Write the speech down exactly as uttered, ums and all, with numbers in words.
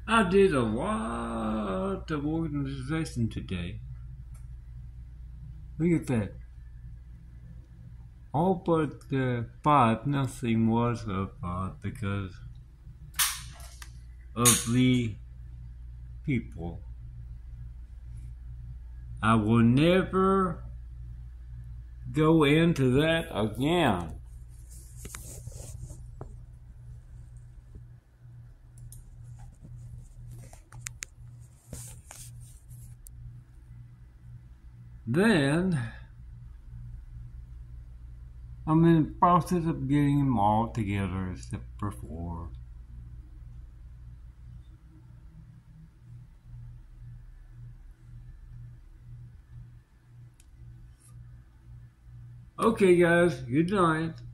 I did a lot of organization today. Look at that. All but uh, five, nothing was a five because of the people. I will never go into that again. Then, I'm in the process of getting them all together except for four. Okay, guys, good night.